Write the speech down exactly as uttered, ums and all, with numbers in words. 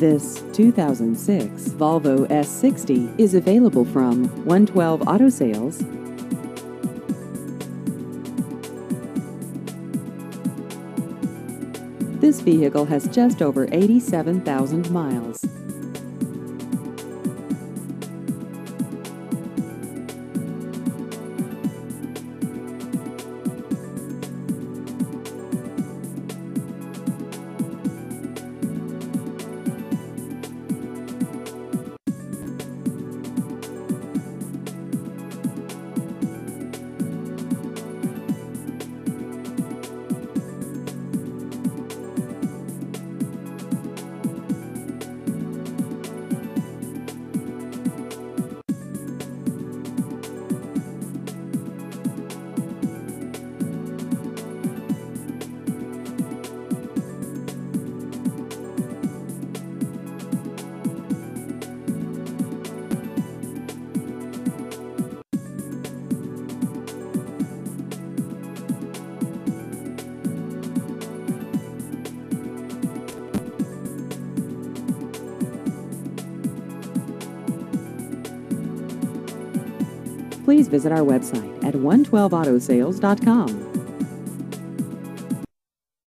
This two thousand six Volvo S sixty is available from one twelve Auto Sales. This vehicle has just over eighty-seven thousand miles. Please visit our website at one twelve auto sales dot com.